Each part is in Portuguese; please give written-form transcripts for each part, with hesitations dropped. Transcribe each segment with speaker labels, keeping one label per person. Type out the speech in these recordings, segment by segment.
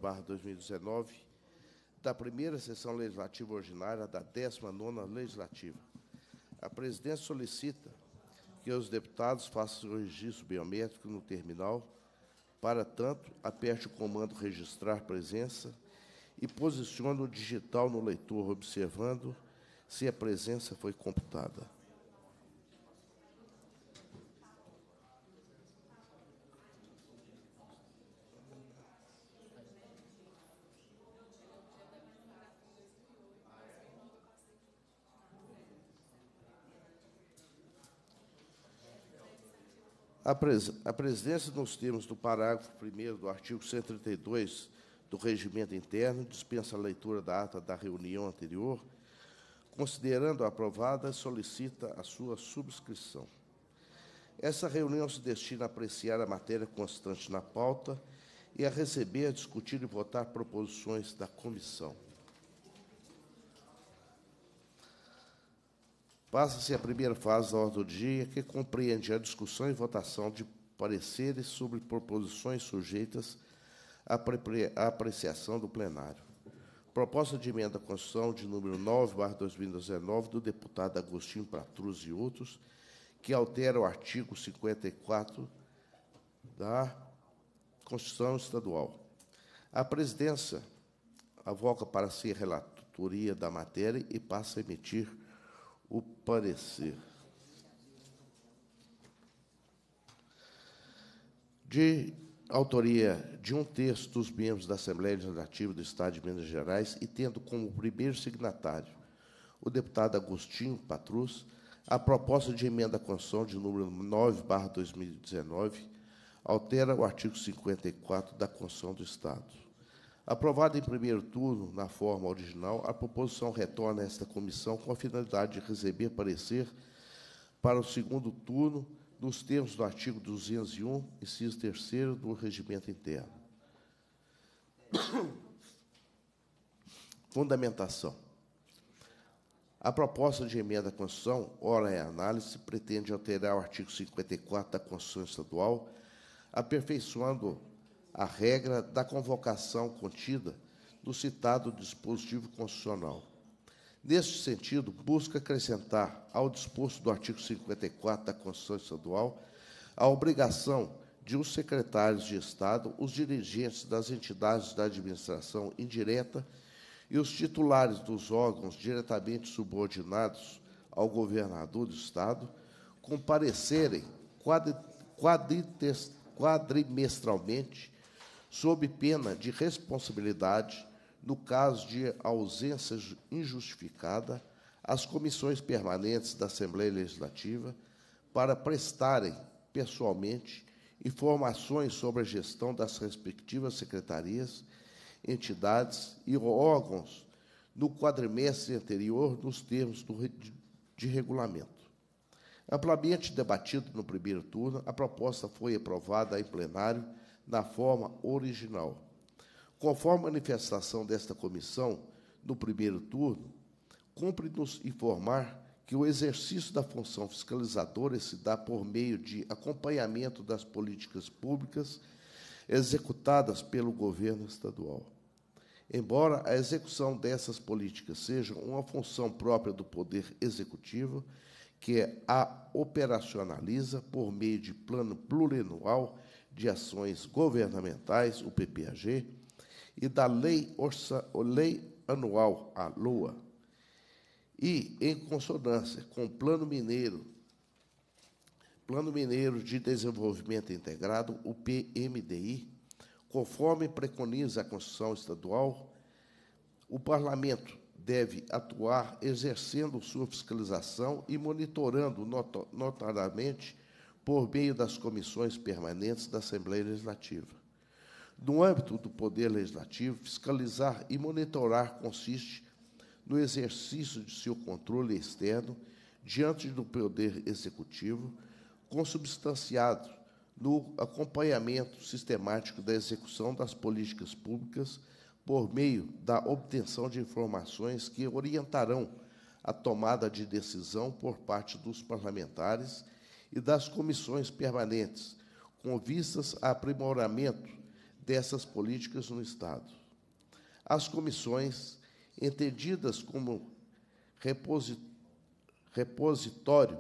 Speaker 1: 9/2019, da primeira sessão legislativa ordinária da 19ª Legislativa. A presidência solicita que os deputados façam o registro biométrico no terminal. Para tanto, aperte o comando registrar presença e posicione o digital no leitor, observando se a presença foi computada. A presidência, nos termos do parágrafo 1º do artigo 132 do Regimento Interno, dispensa a leitura da ata da reunião anterior, considerando aprovada, solicita a sua subscrição. Essa reunião se destina a apreciar a matéria constante na pauta e a receber, a discutir e votar proposições da comissão. Passa-se a primeira fase da ordem do dia, que compreende a discussão e votação de pareceres sobre proposições sujeitas à apreciação do plenário. Proposta de emenda à Constituição de número 9/2019, do deputado Agostinho Patrus e outros, que altera o artigo 54 da Constituição Estadual. A presidência avoca para si a relatoria da matéria e passa a emitir o parecer. De autoria de um terço dos membros da Assembleia Legislativa do Estado de Minas Gerais e tendo como primeiro signatário o deputado Agostinho Patrus, a proposta de emenda à Constituição de número 9/2019 altera o artigo 54 da Constituição do Estado. Aprovada em primeiro turno, na forma original, a proposição retorna a esta comissão com a finalidade de receber parecer para o segundo turno, nos termos do artigo 201, inciso 3º do Regimento Interno. Fundamentação. A proposta de emenda à Constituição, ora em análise, pretende alterar o artigo 54 da Constituição Estadual, aperfeiçoando a regra da convocação contida no citado dispositivo constitucional. Neste sentido, busca acrescentar ao disposto do artigo 54 da Constituição Estadual a obrigação de os secretários de Estado, os dirigentes das entidades da administração indireta e os titulares dos órgãos diretamente subordinados ao governador do Estado comparecerem quadrimestralmente, sob pena de responsabilidade, no caso de ausência injustificada, às comissões permanentes da Assembleia Legislativa para prestarem pessoalmente informações sobre a gestão das respectivas secretarias, entidades e órgãos no quadrimestre anterior, nos termos de regulamento. Amplamente debatida no primeiro turno, a proposta foi aprovada em plenário na forma original. Conforme manifestação desta comissão, no primeiro turno, cumpre-nos informar que o exercício da função fiscalizadora se dá por meio de acompanhamento das políticas públicas executadas pelo governo estadual. Embora a execução dessas políticas seja uma função própria do Poder Executivo, que a operacionaliza por meio de Plano Plurianual de Ações Governamentais, o PPAG, e da Lei Anual, a LOA, e, em consonância com o Plano Mineiro de Desenvolvimento Integrado, o PMDI, conforme preconiza a Constituição Estadual, o Parlamento deve atuar exercendo sua fiscalização e monitorando notariamente por meio das comissões permanentes da Assembleia Legislativa. No âmbito do Poder Legislativo, fiscalizar e monitorar consiste no exercício de seu controle externo diante do Poder Executivo, consubstanciado no acompanhamento sistemático da execução das políticas públicas por meio da obtenção de informações que orientarão a tomada de decisão por parte dos parlamentares e das comissões permanentes, com vistas a aprimoramento dessas políticas no Estado. As comissões, entendidas como repositório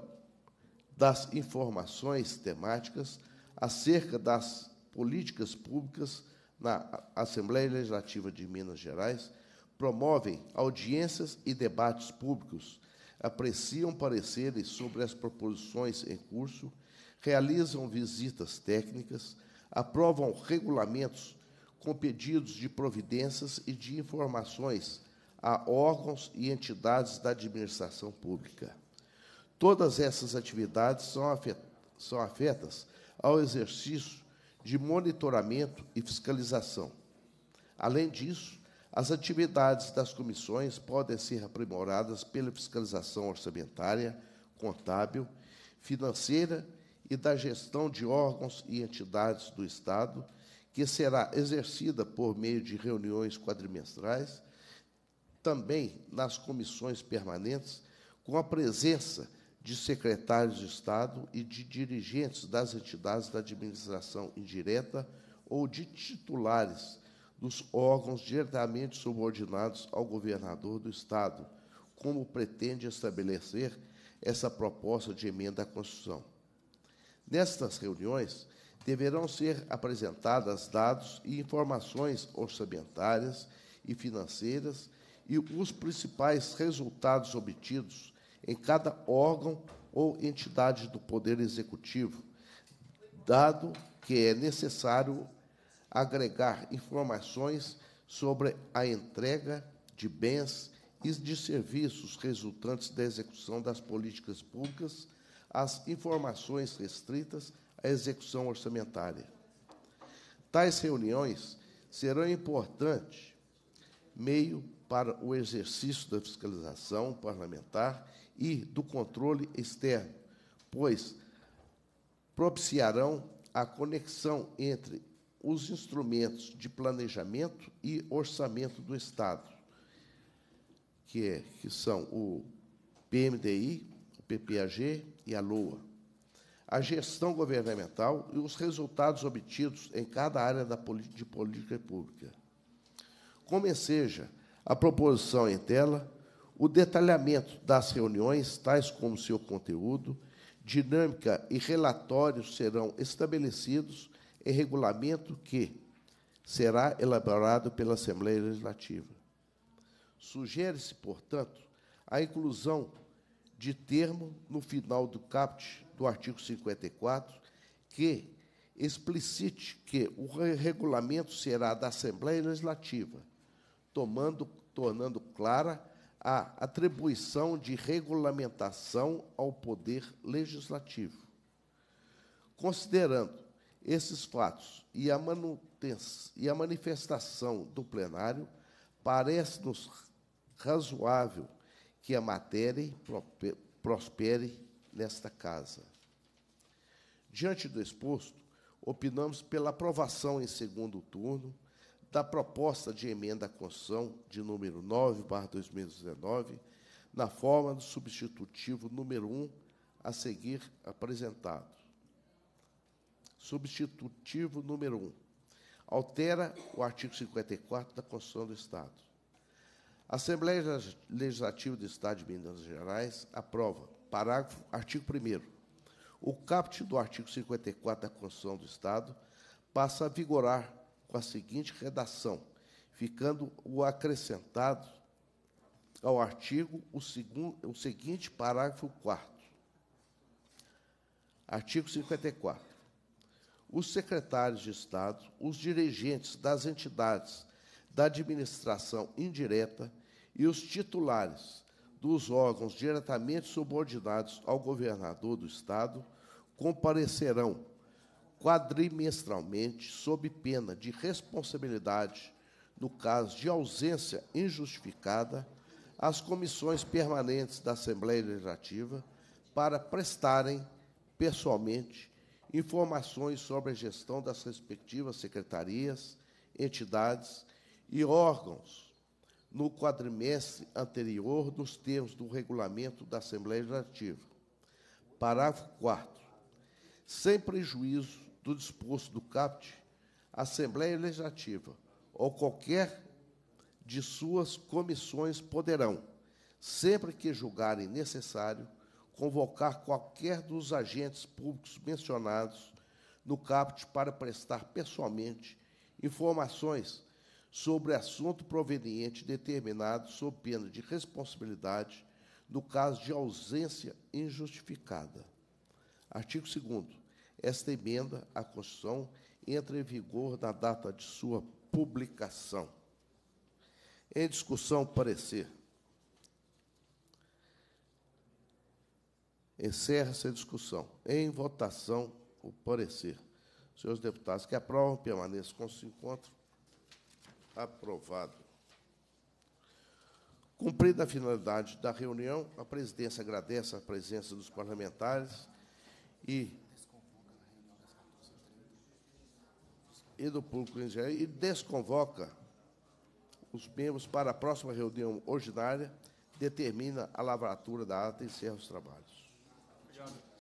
Speaker 1: das informações temáticas acerca das políticas públicas na Assembleia Legislativa de Minas Gerais, promovem audiências e debates públicos, apreciam pareceres sobre as proposições em curso, realizam visitas técnicas, aprovam regulamentos com pedidos de providências e de informações a órgãos e entidades da administração pública. Todas essas atividades são afetas ao exercício de monitoramento e fiscalização. Além disso, as atividades das comissões podem ser aprimoradas pela fiscalização orçamentária, contábil, financeira e da gestão de órgãos e entidades do Estado, que será exercida por meio de reuniões quadrimestrais, também nas comissões permanentes, com a presença de secretários de Estado e de dirigentes das entidades da administração indireta ou de titulares dos órgãos diretamente subordinados ao governador do Estado, como pretende estabelecer essa proposta de emenda à Constituição. Nestas reuniões, deverão ser apresentadas dados e informações orçamentárias e financeiras e os principais resultados obtidos em cada órgão ou entidade do Poder Executivo, dado que é necessário agregar informações sobre a entrega de bens e de serviços resultantes da execução das políticas públicas, as informações restritas à execução orçamentária. Tais reuniões serão importante meio para o exercício da fiscalização parlamentar e do controle externo, pois propiciarão a conexão entre os instrumentos de planejamento e orçamento do Estado, que são o PMDI, o PPAG e a LOA, a gestão governamental e os resultados obtidos em cada área de política pública. Como enseja a proposição em tela, o detalhamento das reuniões, tais como seu conteúdo, dinâmica e relatórios serão estabelecidos em regulamento que será elaborado pela Assembleia Legislativa. Sugere-se, portanto, a inclusão de termo no final do caput do artigo 54, que explicite que o regulamento será da Assembleia Legislativa, tornando clara a atribuição de regulamentação ao Poder Legislativo. Considerando esses fatos e a manifestação do plenário, parece-nos razoável que a matéria prospere nesta Casa. Diante do exposto, opinamos pela aprovação em segundo turno da proposta de emenda à Constituição de número 9/2019, na forma do substitutivo número 1 a seguir apresentado. Substitutivo número 1. Altera o artigo 54 da Constituição do Estado. A Assembleia Legislativa do Estado de Minas Gerais aprova, artigo 1º, o caput do artigo 54 da Constituição do Estado passa a vigorar com a seguinte redação, ficando o acrescentado ao artigo o seguinte parágrafo 4º. Artigo 54. Os secretários de Estado, os dirigentes das entidades da administração indireta e os titulares dos órgãos diretamente subordinados ao governador do Estado comparecerão quadrimestralmente, sob pena de responsabilidade, no caso de ausência injustificada, às comissões permanentes da Assembleia Legislativa para prestarem, pessoalmente, informações sobre a gestão das respectivas secretarias, entidades e órgãos no quadrimestre anterior, nos termos do regulamento da Assembleia Legislativa. Parágrafo 4º. Sem prejuízo do disposto do caput, a Assembleia Legislativa ou qualquer de suas comissões poderão, sempre que julgarem necessário, convocar qualquer dos agentes públicos mencionados no caput para prestar pessoalmente informações sobre assunto proveniente determinado sob pena de responsabilidade no caso de ausência injustificada. Artigo 2º. Esta emenda à Constituição entra em vigor na data de sua publicação. Em discussão, parecer. Encerra-se a discussão. Em votação, o parecer. Senhores deputados que aprovam, permaneçam como se encontram. Aprovado. Cumprida a finalidade da reunião, a presidência agradece a presença dos parlamentares e do público em geral e desconvoca os membros para a próxima reunião ordinária, determina a lavratura da ata e encerra os trabalhos.
Speaker 2: Obrigado.